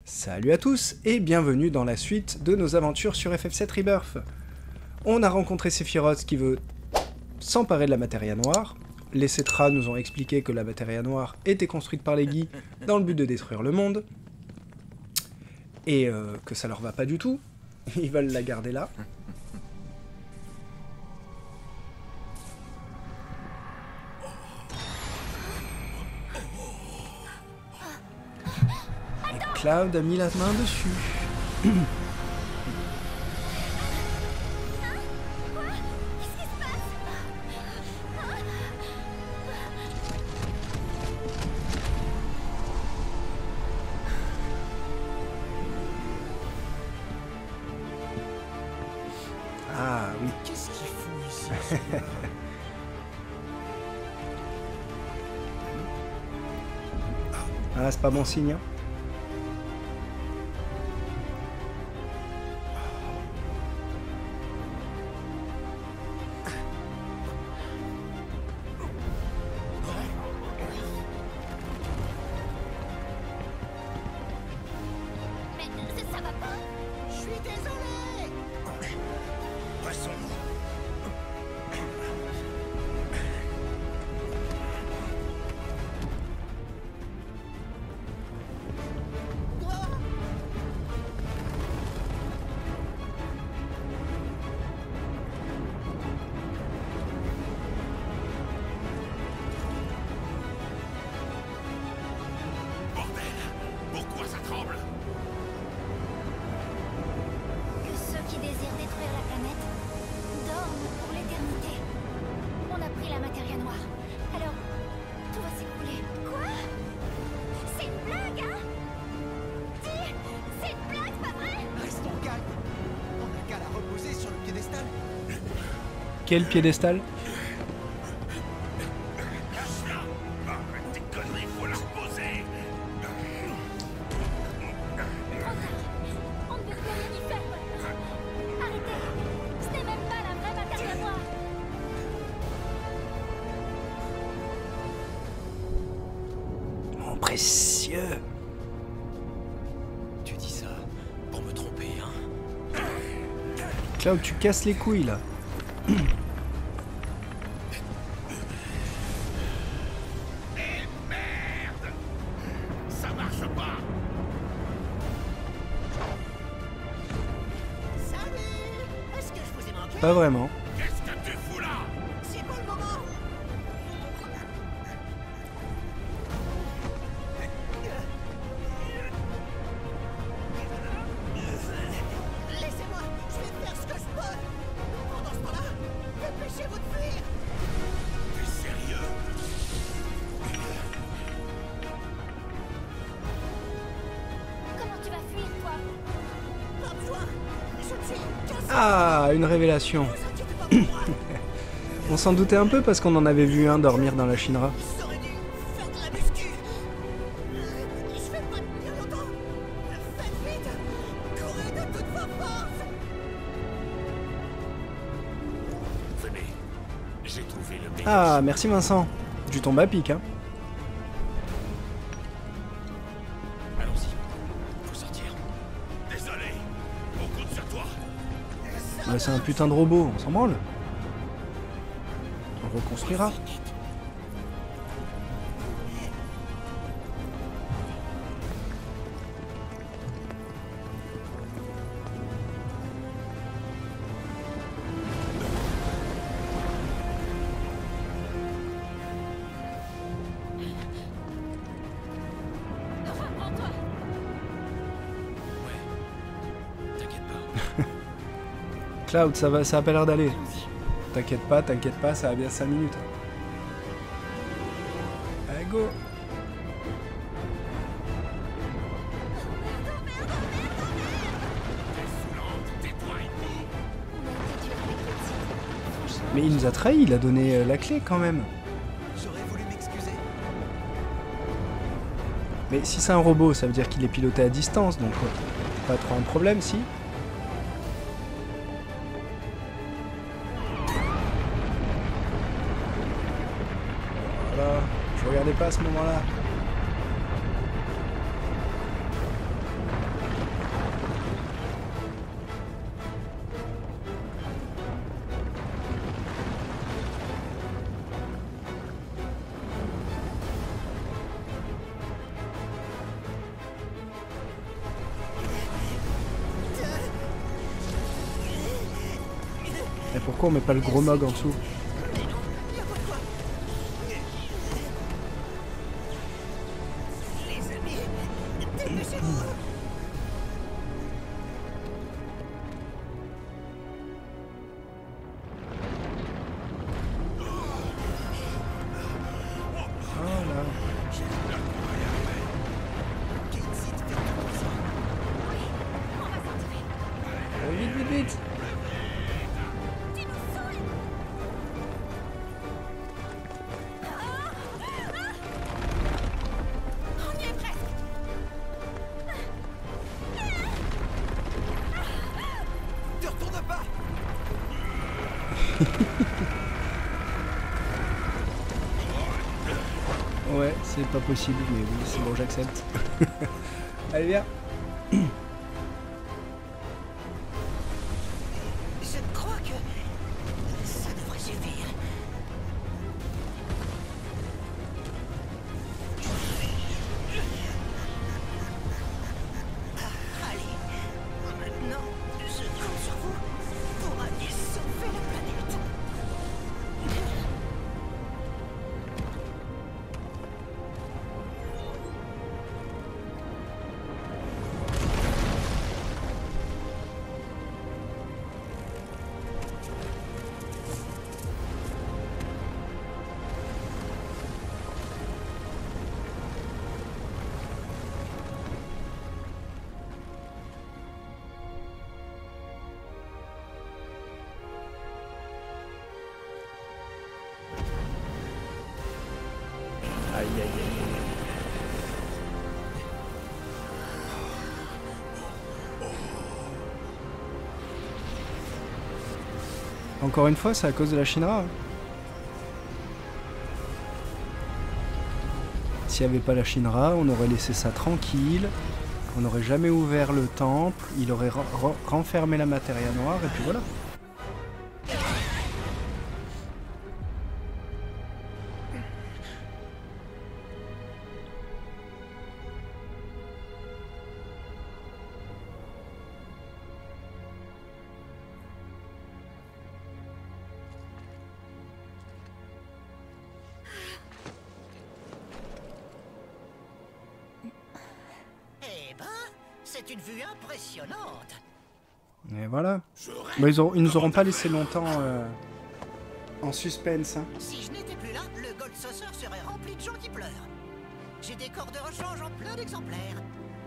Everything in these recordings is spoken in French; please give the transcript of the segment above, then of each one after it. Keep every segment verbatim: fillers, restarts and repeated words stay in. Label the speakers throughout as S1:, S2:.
S1: Salut à tous et bienvenue dans la suite de nos aventures sur F F sept Rebirth. On a rencontré Sephiroth qui veut s'emparer de la Materia Noire. Les Cetra nous ont expliqué que la Materia Noire était construite par les Guis dans le but de détruire le monde. Et euh, que ça leur va pas du tout. Ils veulent la garder là. Et Cloud a mis la main dessus. Ah oui.
S2: Qu'est-ce qu'il fout ici?
S1: Ah, c'est pas bon signe. Hein.
S2: Mais ça va pas? Je suis désolé. Passons-nous. Bordel! Pourquoi ça tremble?
S3: Que ceux qui désirent détruire la planète dorment pour l'éternité. On a pris la Materia Noire. Alors, tout va s'écrouler. Quoi? C'est une blague, hein? Dis! C'est une blague, pas vrai?
S2: Restons calmes. On n'a qu'à la reposer sur le piédestal.
S1: Quel piédestal?
S2: Arrête tes conneries, faut la reposer.
S3: Trop tard. On ne peut plus rien y faire. Arrêtez. Ce n'est même pas la vraie Materia Noire.
S1: Mon précieux.
S2: Tu dis ça pour me tromper, hein?
S1: Cloud, tu casses les couilles là.
S2: Ça marche pas. Salut. Est-ce que je vous ai manqué?
S1: Pas vraiment.
S2: Qu'est-ce que tu fous là? C'est pas le moment. Laissez-moi, je vais faire ce que je peux. Pendant ce temps-là, dépêchez-vous de fuir. T'es sérieux?
S3: Comment tu vas fuir, toi?
S2: Pas besoin. Je ne suis qu'un seul.
S1: Ah, une révélation.
S2: Ne vous inquiétez pas pour moi.
S1: On s'en doutait un peu parce qu'on en avait vu un dormir dans la Shinra.
S2: J'aurais dû faire de la muscu. Je vais pas tenir longtemps. Faites vite. Courez de toutes vos forces. Venez. J'ai trouvé le meilleur.
S1: Ah, merci Vincent. Du tombe à pic, hein.
S2: Allons-y. Faut sortir. Désolé. On compte sur toi.
S1: Bah, c'est un putain de robot, on s'en branle. On reconstruira.
S3: Reprends-toi.
S2: T'inquiète pas.
S1: Cloud, ça va, ça a pas l'air d'aller. T'inquiète pas, t'inquiète pas, ça va bien cinq minutes. Allez, go!
S2: T'es saoulante. Tais-toi et bouge.
S3: On a été dur avec le site.
S1: Mais il nous a trahis, il a donné euh, la clé quand même.
S2: J'aurais voulu m'excuser.
S1: Mais si c'est un robot, ça veut dire qu'il est piloté à distance, donc euh, pas trop un problème, si? Voilà, je regardais pas à ce moment-là. Et pourquoi on met pas le gros Mog en dessous?
S2: Y a pas de quoi. Les amis, dépêchez-vous.
S1: Oh là. Oh, vite, vite, vite.
S3: On y est presque.
S2: Te retourne pas.
S1: Ouais, c'est pas possible, mais oui, c'est bon, j'accepte. Allez, viens.
S2: Je crois que ça devrait suffire. Ah, allez, maintenant, je compte sur vous pour aller sauver la planète.
S1: Aïe, aïe, aïe. Encore une fois, c'est à cause de la Shinra. Hein. S'il n'y avait pas la Shinra, on aurait laissé ça tranquille. On n'aurait jamais ouvert le temple. Il aurait re- re- renfermé la matéria noire et puis voilà.
S2: Eh ben, c'est une vue impressionnante.
S1: Et voilà. Bah, ils, auront- ils nous auront pas laissé longtemps euh, en suspense. Hein.
S2: Si je n'étais plus là, le Gold Saucer serait rempli de gens qui pleurent. J'ai des corps de rechange en plein d'exemplaires.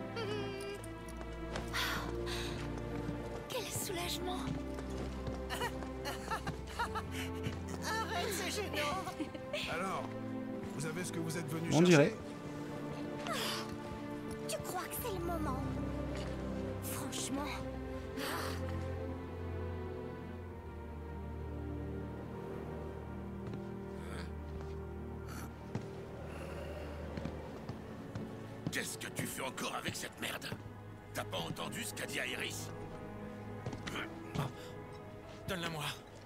S3: Quel soulagement.
S2: Arrête, c'est gênant.
S4: Alors, vous avez ce que vous êtes venu
S1: On
S4: chercher?
S1: dirait.
S3: Tu crois que c'est le moment? Franchement.
S5: Qu'est-ce que tu fais encore avec cette merde? T'as pas entendu ce qu'a dit Iris?
S6: Donne-la-moi.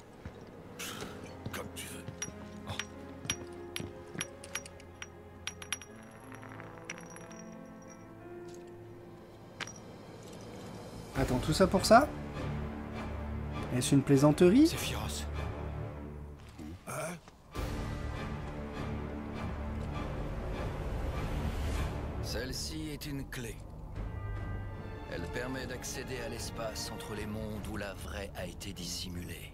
S5: Comme tu veux.
S1: Attends, tout ça pour ça? Est-ce une plaisanterie?
S6: C'est Firos.
S4: Hein?
S7: Celle-ci est une clé. Elle permet d'accéder à l'espace entre les mondes où la vraie a été dissimulée.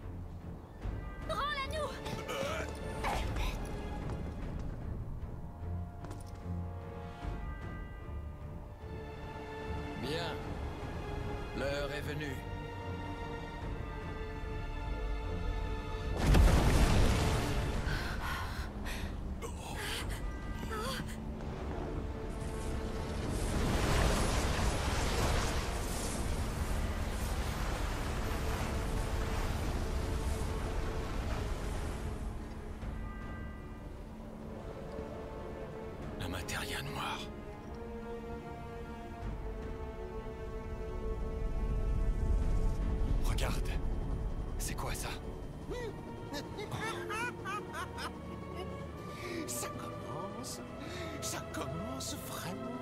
S7: Bien. L'heure est venue.
S6: La matéria noire. Regarde. C'est quoi ça?
S2: Ça commence. Ça commence vraiment.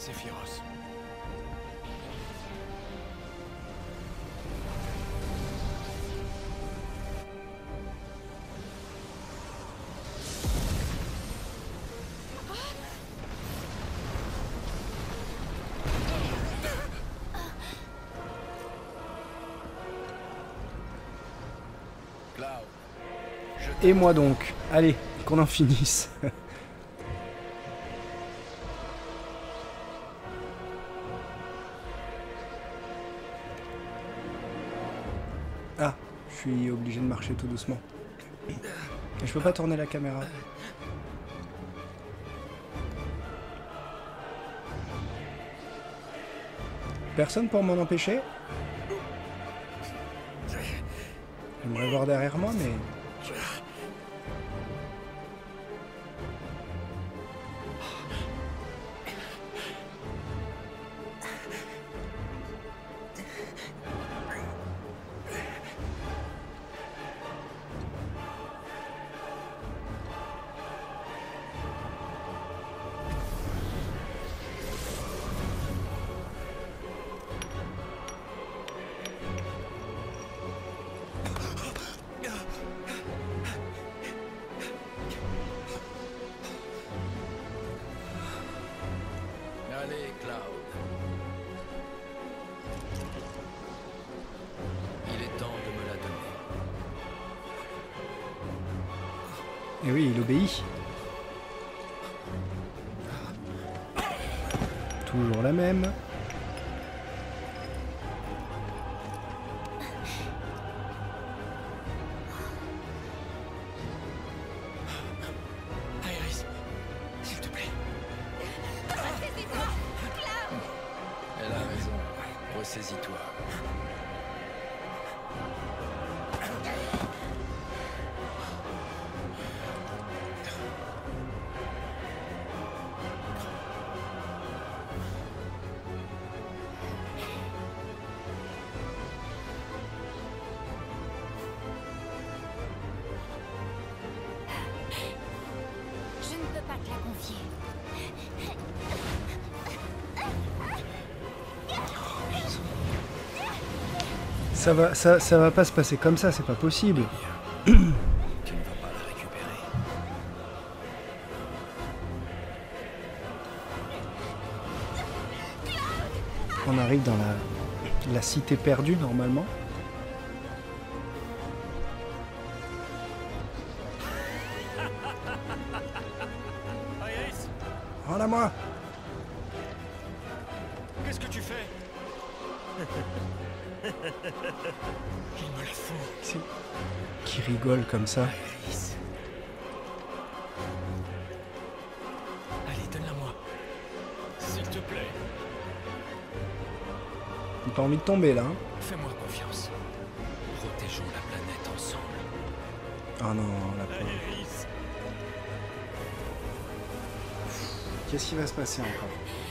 S6: Sephiroth.
S7: Cloud,
S1: Et moi donc. Allez, qu'on en finisse. Ah, je suis obligé de marcher tout doucement. Je peux pas tourner la caméra. Personne pour m'en empêcher? J'aimerais voir derrière moi, mais...
S7: allez, Cloud. Il est temps de me la donner.
S1: Et oui, il obéit. Toujours la même.
S6: Iris, s'il te plaît.
S7: Elle a raison. Ressaisis-toi.
S3: Je ne peux pas te la confier.
S1: Ça va, ça, ça va pas se passer comme ça, c'est pas possible.
S7: Tu ne vas pas la récupérer.
S1: On arrive dans la, la cité perdue, normalement.
S6: Iris,
S1: Rends-la moi.
S6: qu'est-ce que tu fais? Il me la fout.
S1: C'est- Qui rigole comme ça.
S6: Iris. Allez, donne-la-moi. S'il te plaît.
S1: T'as envie de tomber là, hein?
S6: Fais-moi confiance. Protégeons la planète ensemble.
S1: Ah non, la pauvre.
S6: Iris.
S1: Qu'est-ce qui va se passer encore?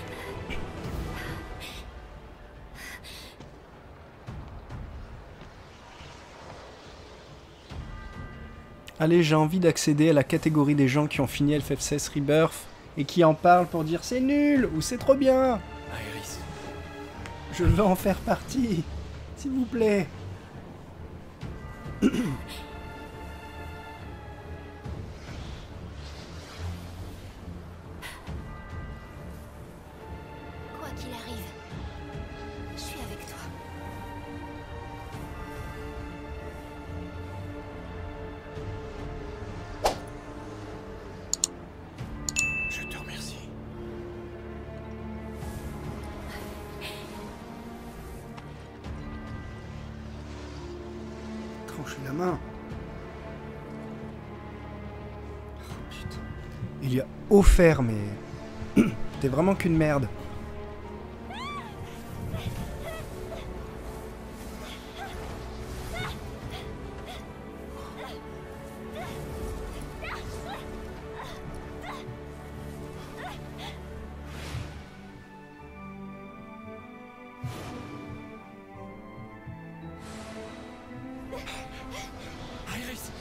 S1: Allez, j'ai envie d'accéder à la catégorie des gens qui ont fini F F seize Rebirth et qui en parlent pour dire c'est nul ou c'est trop bien.
S6: Iris.
S1: Je veux en faire partie, s'il vous plaît.
S3: Quoi qu'il arrive, je suis avec toi.
S6: Je te remercie.
S1: Trancher la main. Oh, putain. Il y a offert, mais... T'es vraiment qu'une merde.
S6: Iris.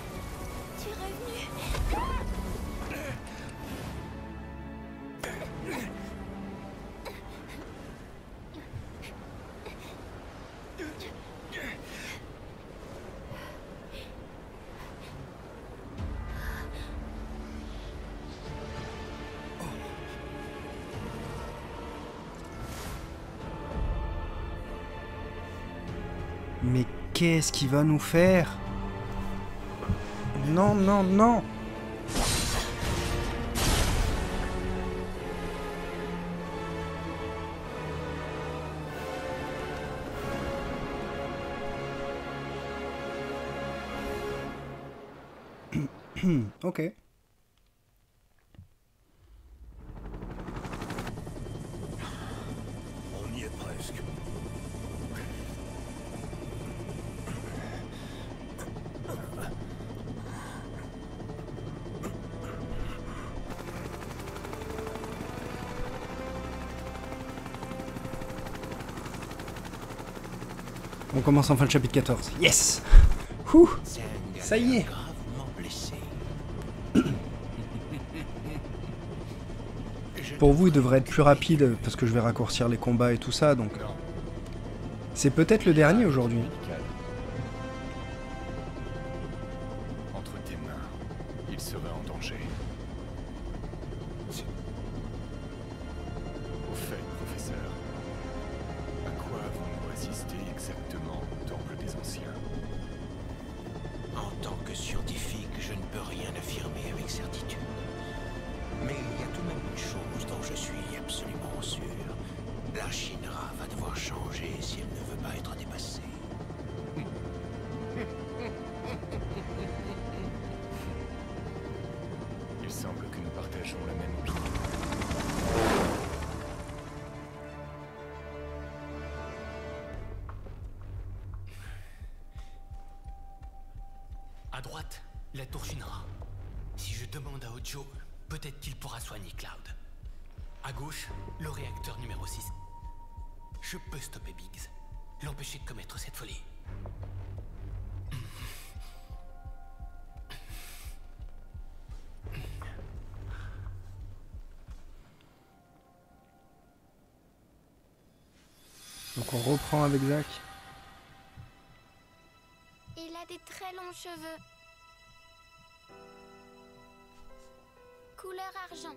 S3: Tu es revenu.
S1: qu'est-ce qu'il va nous faire? Non, non, non. Ok.
S5: On y est presque.
S1: On commence enfin le chapitre quatorze. Yes. Ouh, ça y est. Pour vous, il devrait être plus rapide parce que je vais raccourcir les combats et tout ça, donc... C'est peut-être le dernier aujourd'hui.
S6: Entre tes mains, il serait en danger. Au fait, professeur, à quoi avons-nous assisté exactement au Temple des Anciens?
S8: En tant que scientifique, je ne peux rien affirmer avec certitude. Mais il y a tout de même une chose dont je suis absolument sûr. La Shinra va devoir changer si elle ne veut pas être dépassée.
S6: Il semble que nous partageons la même opinion.
S9: À droite, la tour Shinra. Si je demande à Ojo, peut-être qu'il pourra soigner Cloud. À gauche, le réacteur numéro six. Je peux stopper Biggs, l'empêcher de commettre cette folie.
S1: Donc on reprend avec Zack.
S3: Il a des très longs cheveux. Couleur argent.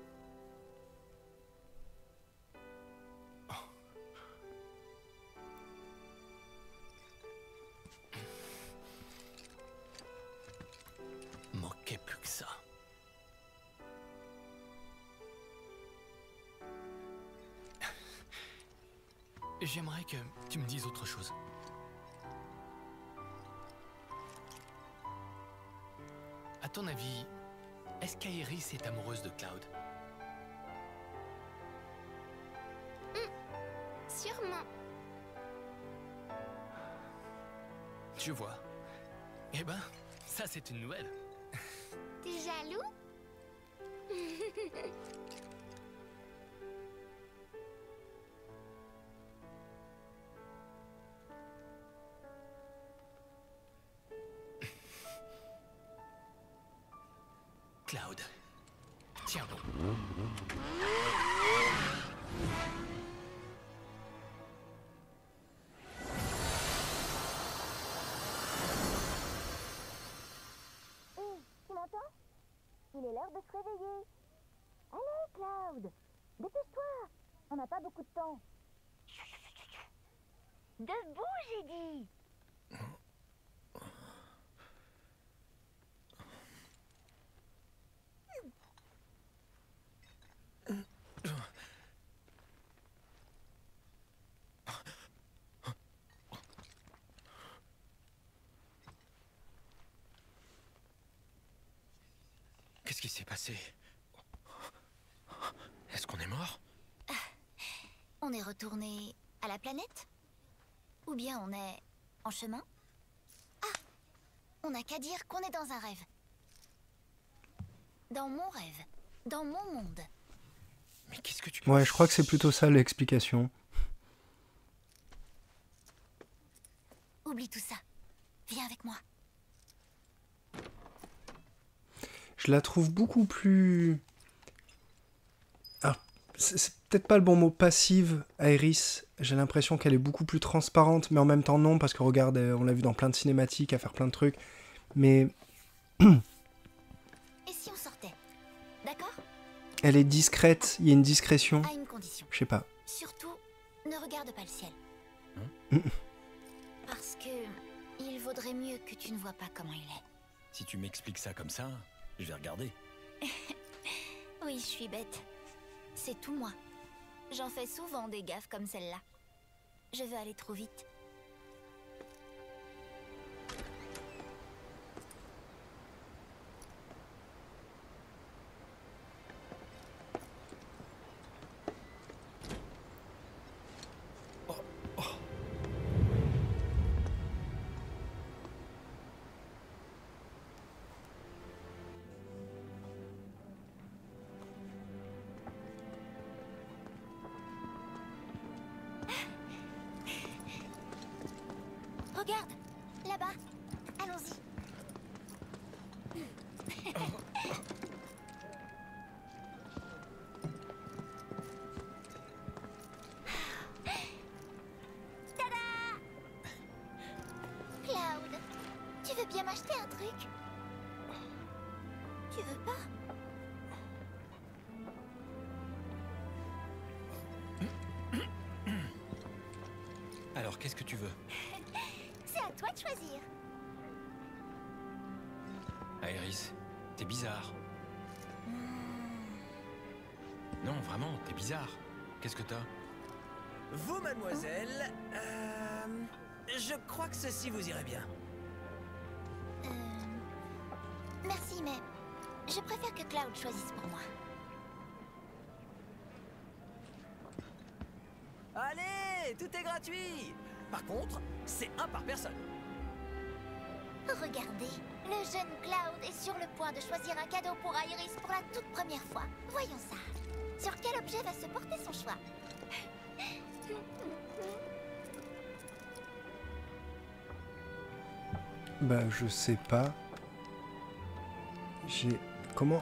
S9: Manquait plus que ça. J'aimerais que tu me dises autre chose. À ton avis, est-ce qu'Aeris est amoureuse de Cloud?
S3: Sûrement.
S9: Je vois. Eh ben, ça c'est une nouvelle.
S3: T'es jaloux?
S9: Cloud. Tiens bon.
S3: Hé, tu m'entends? Il est l'heure de se réveiller. Allez, Cloud, dépêche-toi. On n'a pas beaucoup de temps. Debout, j'ai dit.
S8: Qu'est-ce qui s'est passé? Est-ce qu'on est mort?
S3: On est retourné à la planète? Ou bien on est en chemin? Ah, on n'a qu'à dire qu'on est dans un rêve. Dans mon rêve. Dans mon monde.
S8: Mais qu'est-ce que tu...
S1: Ouais, je crois que c'est plutôt ça l'explication.
S3: Oublie tout ça. Viens avec moi.
S1: Je la trouve beaucoup plus... Alors, c'est c'est peut-être pas le bon mot, passive, Aeris. J'ai l'impression qu'elle est beaucoup plus transparente, mais en même temps non, parce que regarde, on l'a vu dans plein de cinématiques, à faire plein de trucs. Mais...
S3: Et si on sortait? D'accord?
S1: Elle est discrète, il y a une discrétion.
S3: À une condition.
S1: Je sais pas.
S3: Surtout, ne regarde pas le ciel.
S8: Hein?
S3: Parce que il vaudrait mieux que tu ne vois pas comment il est.
S10: Si tu m'expliques ça comme ça, je vais regarder.
S3: Oui, je suis bête. C'est tout moi. J'en fais souvent des gaffes comme celle-là. Je veux aller trop vite. Regarde, là-bas. Allons-y. Tada! Cloud, tu veux bien m'acheter un truc? Tu veux pas?
S10: Alors, qu'est-ce que tu veux?
S3: C'est à toi de choisir.
S10: Iris, t'es bizarre. Non, vraiment, t'es bizarre. Qu'est-ce que t'as?
S11: Vous, mademoiselle, euh, je crois que ceci vous irait bien.
S3: Euh... Merci, mais je préfère que Cloud choisisse pour moi.
S11: Allez, tout est gratuit. Par contre, c'est un par personne.
S3: Regardez, le jeune Cloud est sur le point de choisir un cadeau pour Iris pour la toute première fois. Voyons ça. Sur quel objet va se porter son choix?
S1: Bah, je sais pas. J'ai... Comment?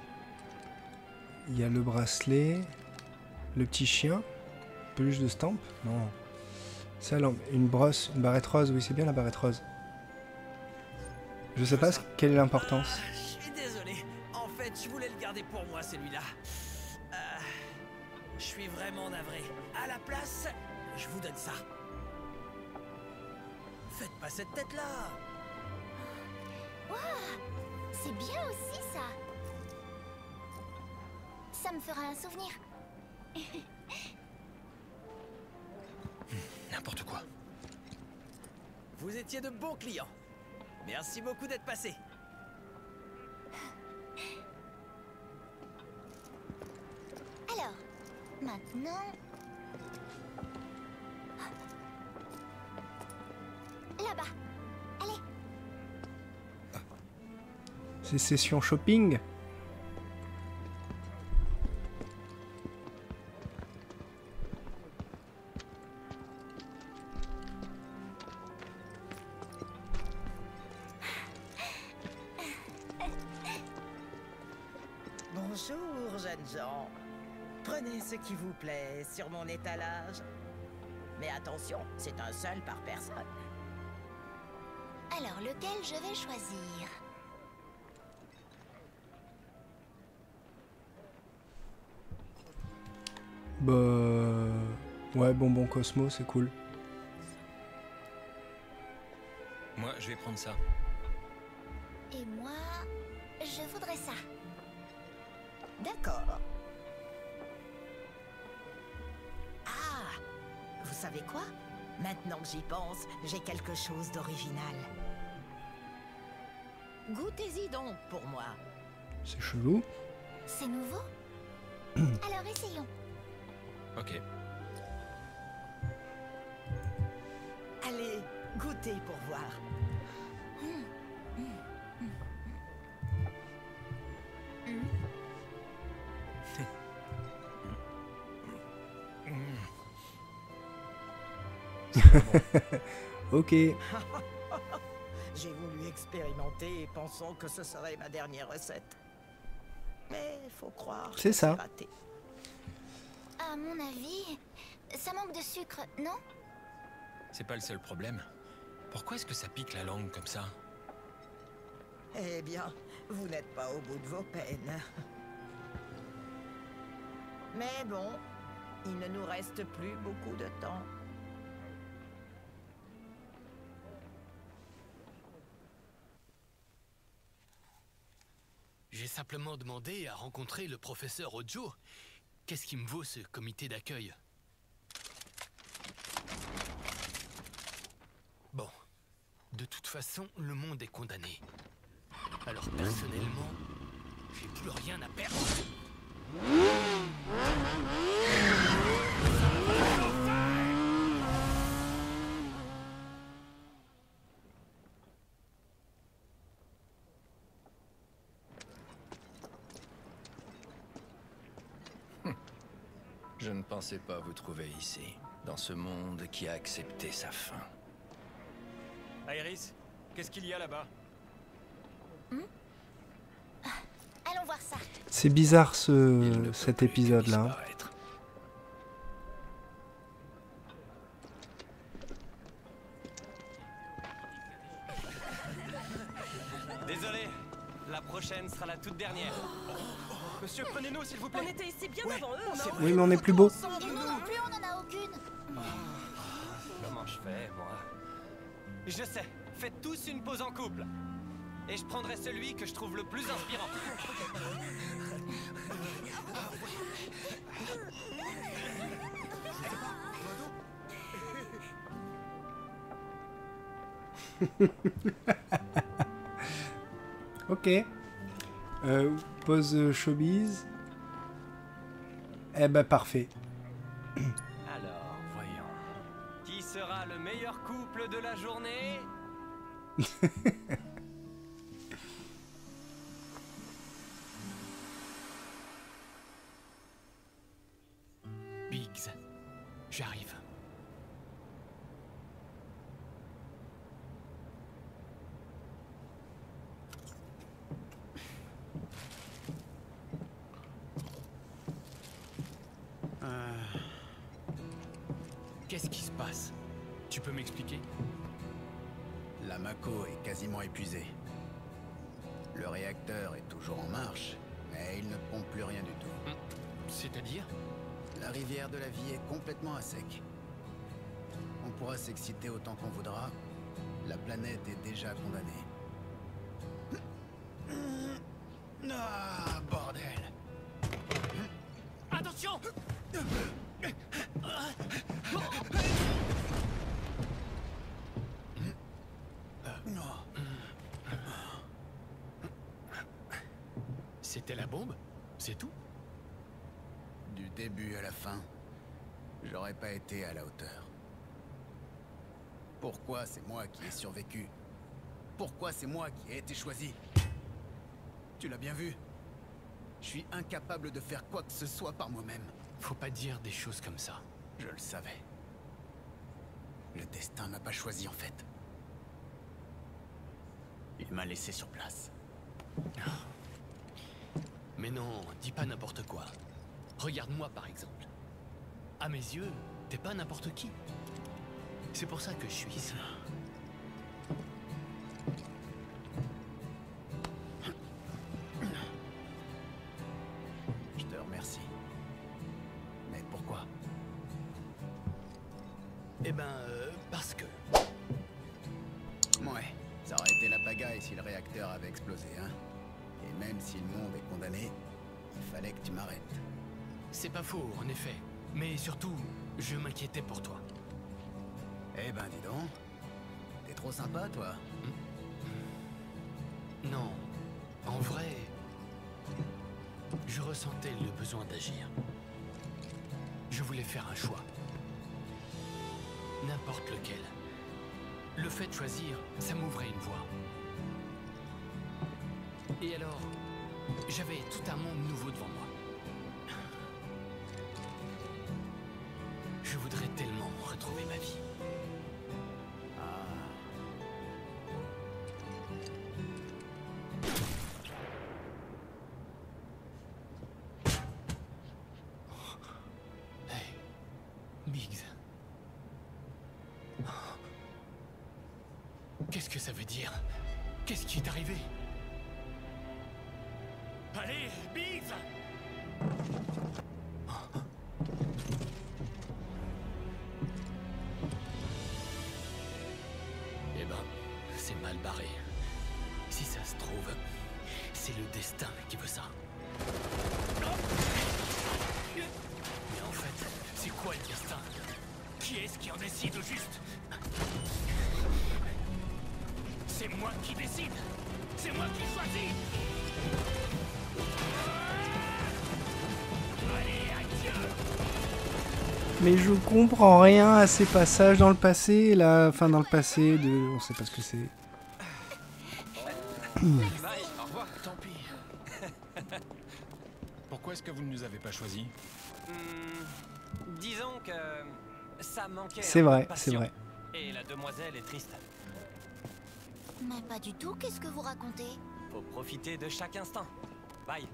S1: Il y a le bracelet, le petit chien, peluche de stamp. Non. Ça, une brosse, une barrette rose. Oui, c'est bien la barrette rose. Je sais pas ce... quelle est l'importance.
S11: Ah, je suis désolé. En fait, je voulais le garder pour moi, celui-là. Euh, je suis vraiment navré. À la place, je vous donne ça. Faites pas cette tête-là.
S3: Waouh, c'est bien aussi ça. Ça me fera un souvenir.
S10: N'importe quoi.
S11: Vous étiez de bons clients. Merci beaucoup d'être passé.
S3: Alors, maintenant... Là-bas. Allez.
S1: C'est session shopping.
S12: Bonjour, jeunes gens. Prenez ce qui vous plaît sur mon étalage. Mais attention, c'est un seul par personne.
S3: Alors, lequel je vais choisir?
S1: Bah... Ouais, bonbon Cosmo, c'est cool.
S10: Moi, je vais prendre ça.
S3: Et moi, je voudrais ça.
S12: D'accord. Ah, vous savez quoi? Maintenant que j'y pense, j'ai quelque chose d'original. Goûtez-y donc pour moi.
S1: C'est chelou.
S3: C'est nouveau? Alors essayons.
S10: Ok.
S12: Allez, goûtez pour voir.
S1: Ok.
S12: J'ai voulu expérimenter, pensant que ce serait ma dernière recette. Mais faut croire.
S1: C'est ça.
S12: Raté.
S3: À mon avis, ça manque de sucre, non?
S10: C'est pas le seul problème. Pourquoi est-ce que ça pique la langue comme ça?
S12: Eh bien, vous n'êtes pas au bout de vos peines. Mais bon, il ne nous reste plus beaucoup de temps.
S9: J'ai simplement demandé à rencontrer le professeur Ojo. Qu'est-ce qui me vaut ce comité d'accueil? Bon, de toute façon, le monde est condamné. Alors personnellement, j'ai plus rien à perdre.
S7: Je ne pensais pas vous trouver ici, dans ce monde qui a accepté sa fin.
S10: Iris, qu'est-ce qu'il y a là-bas?
S3: Hmm Allons voir ça.
S1: C'est bizarre ce cet épisode-là.
S10: Désolé, la prochaine sera la toute dernière. Monsieur, prenez-nous s'il vous plaît.
S13: On était ici bien avant eux, non?
S1: Oui, mais on est plus beau.
S3: Et nous non plus, on en a aucune.
S10: Comment je fais, moi? Je sais, faites tous une pause en couple. Et je prendrai celui que je trouve le plus inspirant.
S1: Ok. Euh, pause showbiz. Eh ben parfait.
S10: Alors, voyons. Qui sera le meilleur couple de la journée?
S9: Biggs, j'arrive. Qu'est-ce qui se passe? Tu peux m'expliquer?
S14: La Mako est quasiment épuisée. Le réacteur est toujours en marche, mais il ne pompe plus rien du tout.
S9: C'est-à-dire?
S14: La rivière de la vie est complètement à sec. On pourra s'exciter autant qu'on voudra. La planète est déjà condamnée. Ah, bordel!
S9: Attention! C'était la bombe? C'est tout?
S14: Du début à la fin, j'aurais pas été à la hauteur. Pourquoi c'est moi qui ai survécu? Pourquoi c'est moi qui ai été choisi? Tu l'as bien vu? Je suis incapable de faire quoi que ce soit par moi-même.
S9: Faut pas dire des choses comme ça.
S14: Je le savais. Le destin m'a pas choisi en fait. Il m'a laissé sur place.
S9: Mais non, dis pas n'importe quoi. Regarde-moi par exemple. À mes yeux, t'es pas n'importe qui. C'est pour ça que je suis ici.
S14: Je te remercie. Mais pourquoi?
S9: Eh ben, euh, parce que...
S14: Ouais, ça aurait été la pagaille si le réacteur avait explosé, hein. Et même si le monde est condamné, il fallait que tu m'arrêtes.
S9: C'est pas faux, en effet. Mais surtout, je m'inquiétais pour toi.
S14: Eh ben, dis donc. T'es trop sympa, toi.
S9: Non, en vrai, je ressentais le besoin d'agir. Je voulais faire un choix. N'importe lequel. Le fait de choisir, ça m'ouvrait une voie. Et alors, j'avais tout un monde nouveau devant moi. Je voudrais tellement retrouver ma vie. Hey, Biggs. Qu'est-ce que ça veut dire? Qu'est-ce qui est arrivé?
S10: Allez, Biggs!
S9: Eh ben, c'est mal barré. Si ça se trouve, C'est le destin qui veut ça. Mais en fait, c'est quoi le destin? Qui est-ce qui en décide au juste? C'est moi qui décide. C'est moi qui choisis. Allez, adieu.
S1: Mais je comprends rien à ces passages dans le passé, là, enfin dans le passé de... On sait pas ce que c'est.
S6: Bye, au revoir. Tant pis. Pourquoi est-ce que vous ne nous avez pas choisis?
S10: Hmm, disons que ça manquait.
S1: C'est
S10: un peu
S1: vrai,
S10: de
S1: c'est
S10: passion.
S1: vrai.
S10: Et la demoiselle est triste.
S3: Mais pas du tout, qu'est-ce que vous racontez?
S10: Faut profiter de chaque instant. Bye.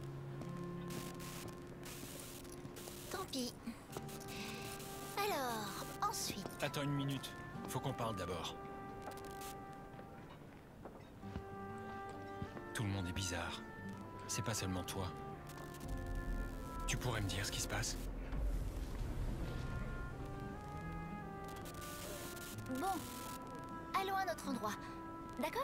S3: Tant pis. Alors, ensuite...
S6: Attends une minute. Faut qu'on parle d'abord. Tout le monde est bizarre. C'est pas seulement toi. Tu pourrais me dire ce qui se passe?
S3: Bon, allons à notre endroit. D'accord?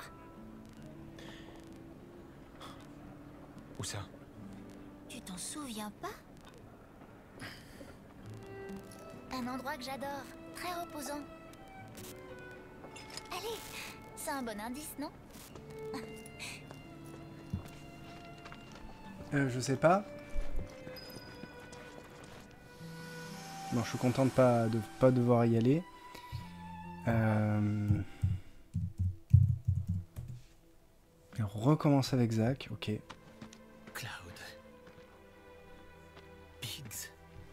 S6: Où ça?
S3: Tu t'en souviens pas? Un endroit que j'adore, très reposant. Allez, c'est un bon indice, non?
S1: Euh, je sais pas. Bon, je suis content de pas, de pas devoir y aller. Euh... Et on recommence avec Zach, ok.
S9: Cloud. Biggs.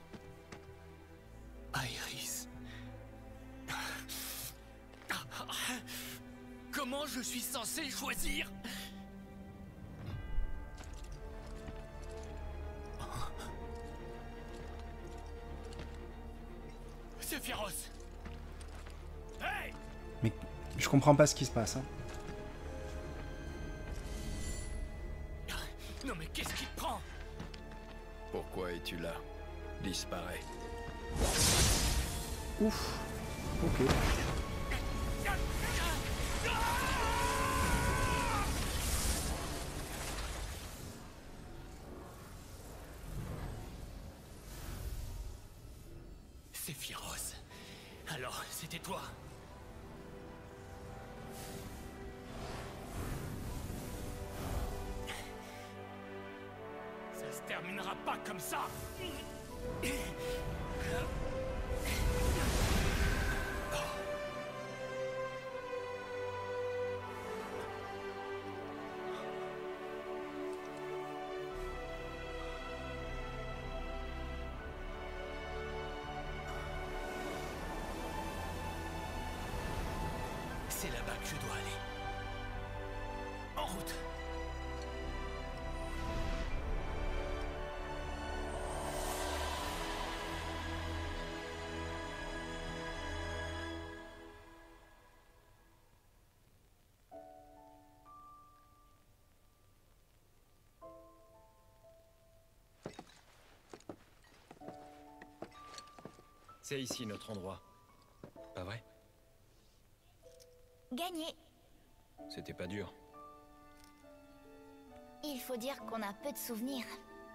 S9: Iris. Comment je suis censé choisir? C'est féroce. Hey!
S1: Mais je comprends pas ce qui se passe. Hein.
S9: Non mais qu'est-ce qui te prend?
S7: Pourquoi es-tu là? Disparais.
S1: Ouf. Ok.
S9: C'est féroce. Alors, c'était toi. Ça se terminera pas comme ça. C'est là-bas que je dois aller. En route.
S6: C'est ici notre endroit. Pas vrai?
S3: Gagné.
S6: C'était pas dur.
S3: Il faut dire qu'on a peu de souvenirs.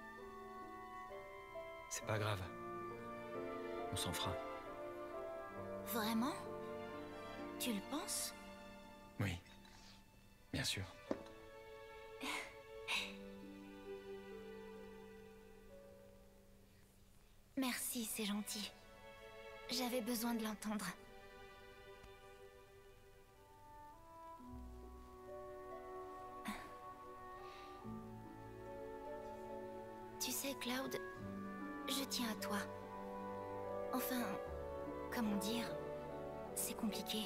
S6: C'est pas grave. On s'en fera.
S3: Vraiment? Tu le penses?
S6: Oui. Bien sûr.
S3: Merci, c'est gentil. J'avais besoin de l'entendre. Tu sais, Cloud, je tiens à toi. Enfin, comment dire, c'est compliqué.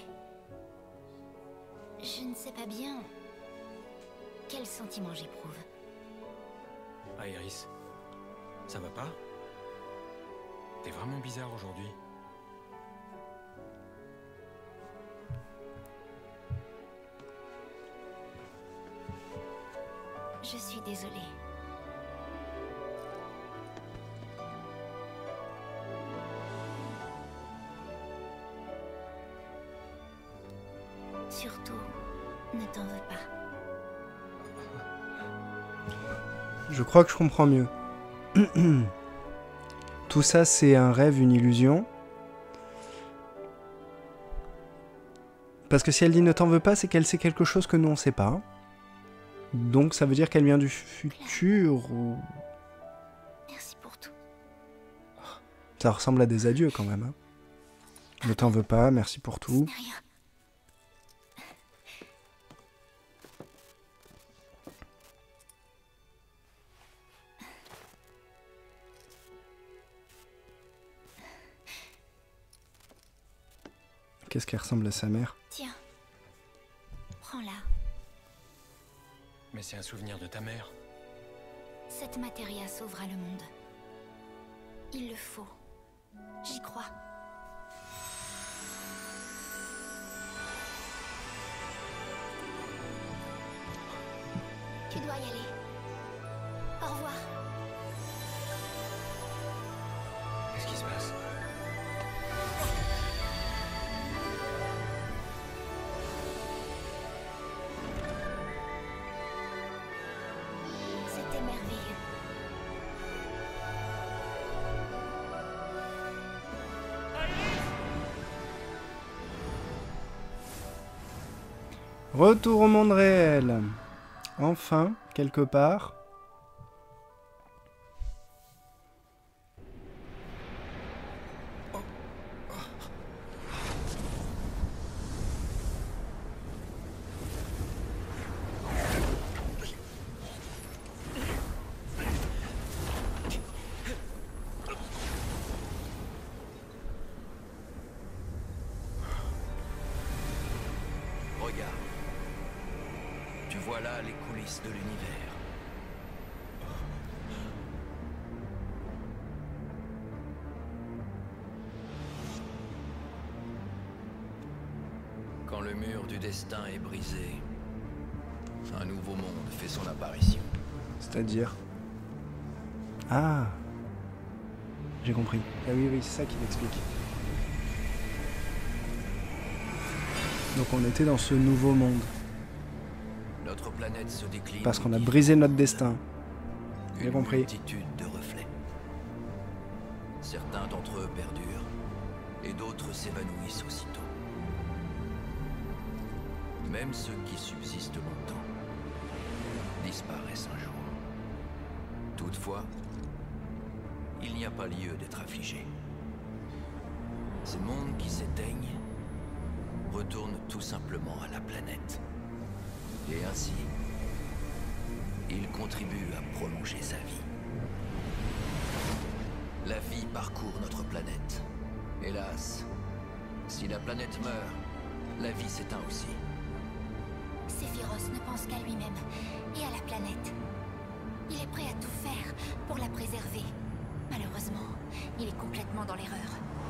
S3: Je ne sais pas bien quel sentiment j'éprouve.
S6: Ah, Iris, ça va pas? T'es vraiment bizarre aujourd'hui.
S3: Je suis désolée. Surtout, ne t'en veux pas.
S1: Je crois que je comprends mieux. Tout ça, c'est un rêve, une illusion. Parce que si elle dit ne t'en veux pas, c'est qu'elle sait quelque chose que nous on sait pas. Donc ça veut dire qu'elle vient du futur ou...
S3: Merci pour tout.
S1: Ça ressemble à des adieux quand même. Hein. Ne t'en veux pas, merci pour tout.
S3: Ce n'est rien.
S1: Qu'est-ce qui ressemble à sa mère?
S3: Tiens. Prends-la.
S9: Mais c'est un souvenir de ta mère.
S3: Cette matéria sauvera le monde. Il le faut. J'y crois. Tu dois y aller. Au revoir.
S9: Qu'est-ce qui se passe?
S3: C'était merveilleux.
S1: Retour au monde réel. Enfin, quelque part.
S7: Regarde. Tu vois là les coulisses de l'univers. Quand le mur du destin est brisé, un nouveau monde fait son apparition.
S1: C'est-à-dire... Ah, j'ai compris. Ah oui, oui, c'est ça qui l'explique. Donc on était dans ce nouveau monde.
S7: Notre planète se décline.
S1: Parce qu'on a brisé notre destin. J'ai compris.
S7: Une multitude de reflets. Certains d'entre eux perdurent, et d'autres s'évanouissent aussitôt. Même ceux qui subsistent longtemps disparaissent un jour. Toutefois, il n'y a pas lieu d'être affligé. Ces mondes qui s'éteignent retournent tout simplement à la planète. Et ainsi, il contribue à prolonger sa vie. La vie parcourt notre planète. Hélas, si la planète meurt, la vie s'éteint aussi.
S3: Sephiroth ne pense qu'à lui-même et à la planète. Il est prêt à tout faire pour la préserver. Malheureusement, il est complètement dans l'erreur.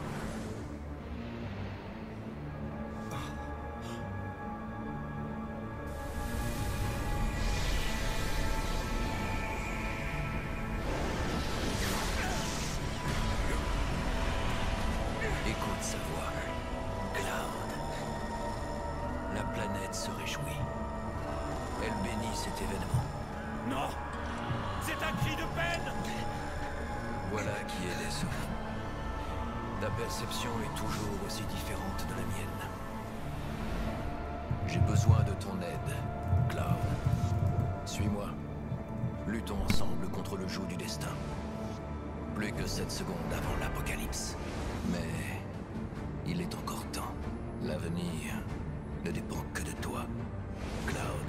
S7: Écoute sa voix. Cloud. La planète se réjouit. Elle bénit cet événement.
S5: Non! C'est un cri de peine!
S7: Voilà qui est décevant. Ta perception est toujours aussi différente de la mienne. J'ai besoin de ton aide, Cloud. Suis-moi. Luttons ensemble contre le joug du destin. Plus que sept secondes avant l'apocalypse. Mais il est encore temps. L'avenir ne dépend que de toi, Cloud.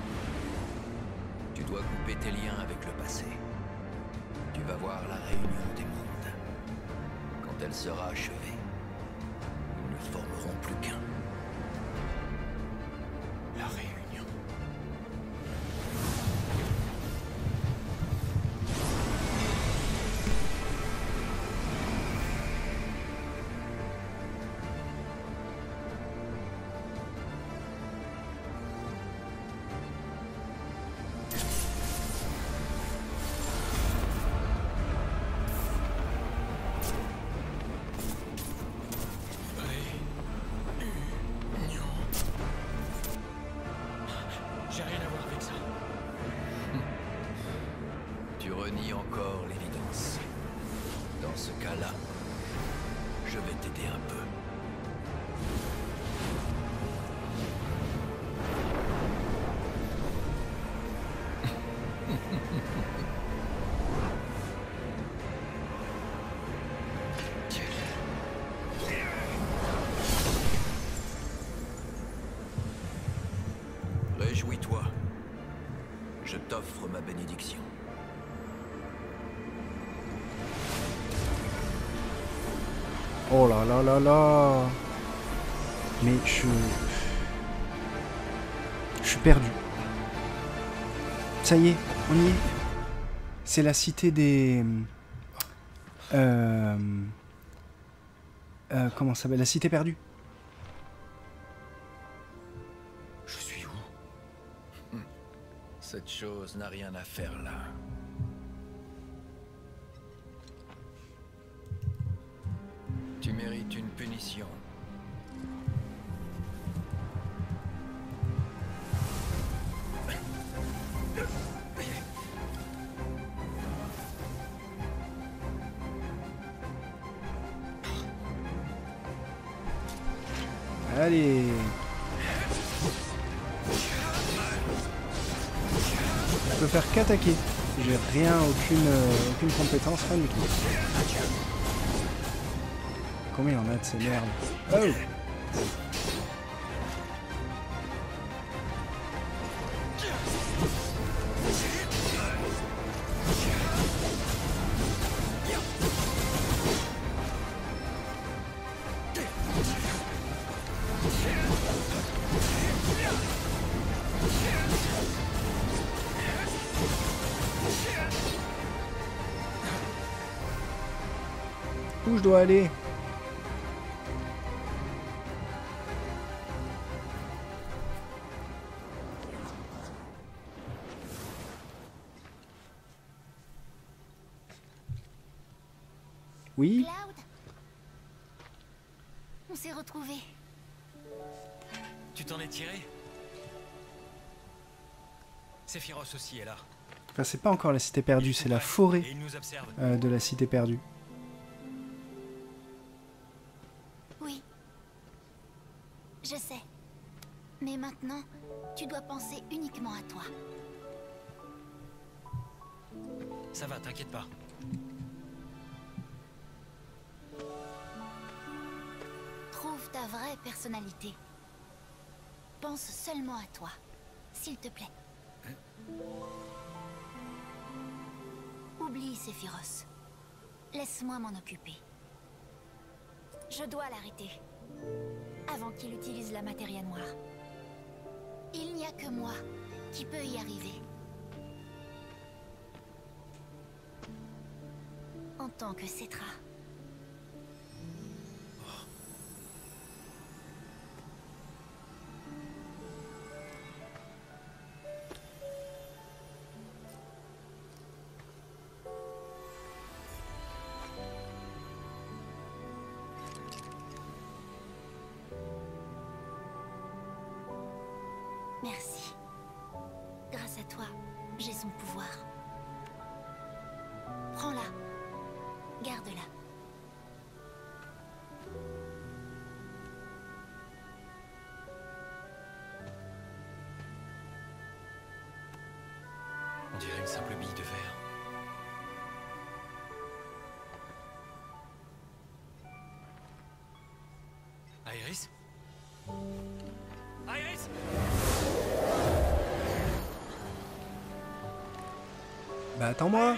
S7: Tu dois couper tes liens avec le passé. Tu vas voir la réunion des mondes. Quand elle sera achevée, ils ne formeront plus qu'un. La réunion. Tu renies encore l'évidence. Dans ce cas-là, je vais t'aider un peu. Réjouis-toi. Je t'offre ma bénédiction.
S1: Oh là là là là. Mais je... Je suis perdu. Ça y est, on y est. C'est la cité des... Euh... Euh, comment ça s'appelle? La cité perdue.
S7: Je suis où? Cette chose n'a rien à faire là. Tu mérites une punition.
S1: Allez. Je peux faire qu'attaquer. J'ai rien, aucune, euh, aucune compétence, rien du tout. Combien il y en a de ces merdes? Oh! Où je dois aller? Oui?
S3: Cloud, on s'est retrouvés.
S9: Tu t'en es tiré? Sephiroth aussi est là.
S1: Enfin, c'est pas encore la cité perdue, c'est la forêt
S9: Et il nous observe.
S1: euh, de la cité perdue.
S3: Oui. Je sais. Mais maintenant, tu dois penser uniquement à toi.
S9: Ça va, t'inquiète pas.
S3: Trouve ta vraie personnalité. Pense seulement à toi, s'il te plaît. Oublie Sephiroth. Laisse-moi m'en occuper. Je dois l'arrêter. Avant qu'il utilise la matéria noire. Il n'y a que moi qui peux y arriver. En tant que Cetra. Merci. Grâce à toi, j'ai son pouvoir. Prends-la. Garde-la.
S9: On dirait une simple bille de verre. Iris? Iris?
S1: Bah attends-moi.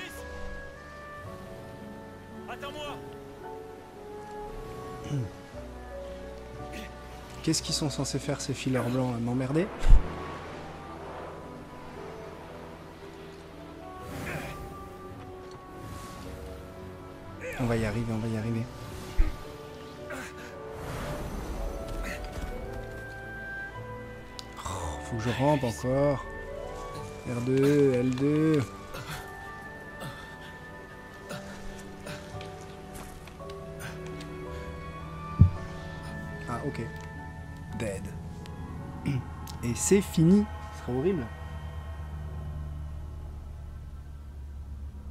S9: Attends-moi.
S1: Qu'est-ce qu'ils sont censés faire ces fileurs blancs? M'emmerder? On va y arriver, on va y arriver. Oh, faut que je rampe encore. R deux, L deux. Ah, ok. Dead. Et c'est fini. Ce serait horrible.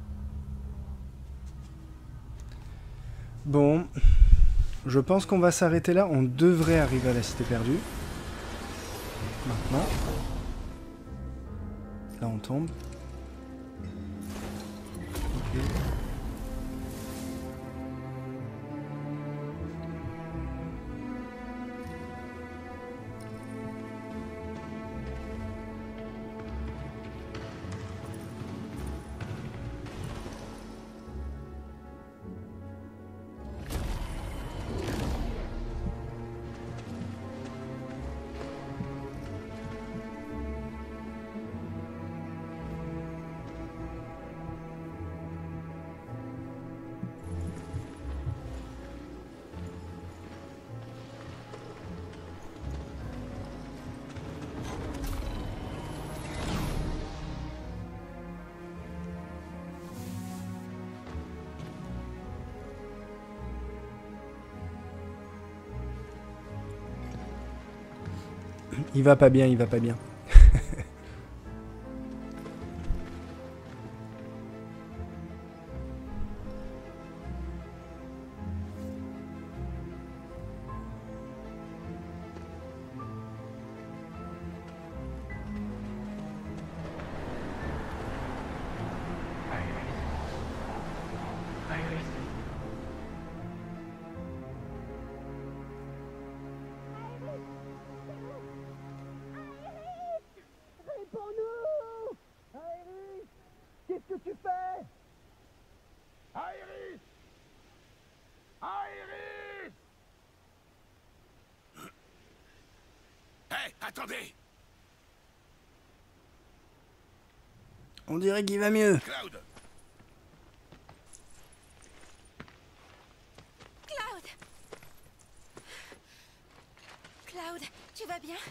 S1: Bon, je pense qu'on va s'arrêter là. On devrait arriver à la cité perdue. Maintenant. Là, on tombe. Ok. Il va pas bien, il va pas bien.
S2: Réponds-nous! Iris! Qu'est-ce que tu fais?
S5: Iris! Iris! Hé, hey, attendez!
S1: On dirait qu'il va mieux.
S5: Cloud!
S3: Cloud! Cloud, tu vas bien?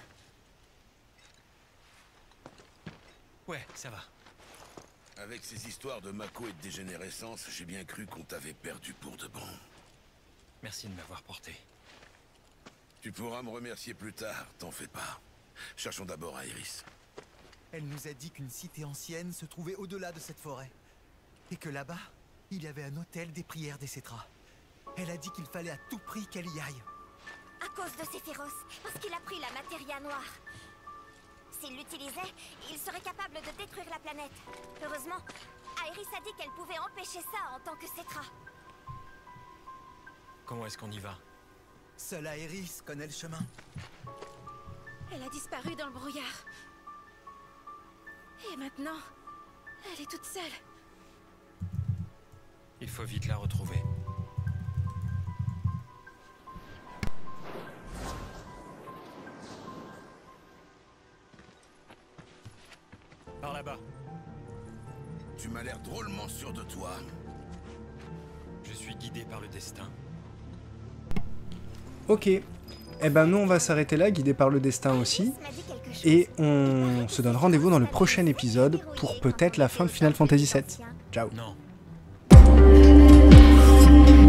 S9: Ouais, ça va.
S5: Avec ces histoires de Mako et de dégénérescence, j'ai bien cru qu'on t'avait perdu pour de bon.
S9: Merci de m'avoir porté.
S5: Tu pourras me remercier plus tard, t'en fais pas. Cherchons d'abord Iris.
S13: Elle nous a dit qu'une cité ancienne se trouvait au-delà de cette forêt. Et que là-bas, il y avait un hôtel des prières des Cétras. Elle a dit qu'il fallait à tout prix qu'elle y aille.
S3: À cause de Sephiroth, parce qu'il a pris la Materia Noire. S'il l'utilisait, il serait capable de détruire la planète. Heureusement, Iris a dit qu'elle pouvait empêcher ça en tant que Cetra.
S9: Comment est-ce qu'on y va?
S13: Seule Iris connaît le chemin.
S3: Elle a disparu dans le brouillard. Et maintenant, elle est toute seule.
S9: Il faut vite la retrouver. Par là-bas.
S5: Tu m'as l'air drôlement sûr de toi.
S9: Je suis guidé par le destin.
S1: Ok. Eh ben nous on va s'arrêter là, guidé par le destin aussi. Et on se donne rendez-vous dans le prochain épisode pour peut-être la fin de Final Fantasy sept. Ciao.
S9: Non.